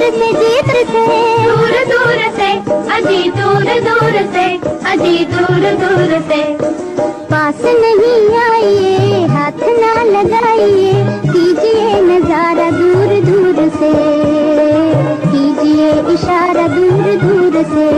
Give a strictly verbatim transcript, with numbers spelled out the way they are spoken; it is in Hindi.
से जीत से, दूर दूर से, अजी दूर दूर से, अजी दूर दूर से। पास नहीं आइए, हाथ ना लगाइए, कीजिए नजारा दूर दूर से, कीजिए इशारा दूर दूर से।